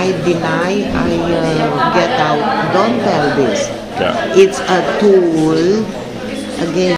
I deny, I get out. Don't tell this. Yeah. It's a tool again.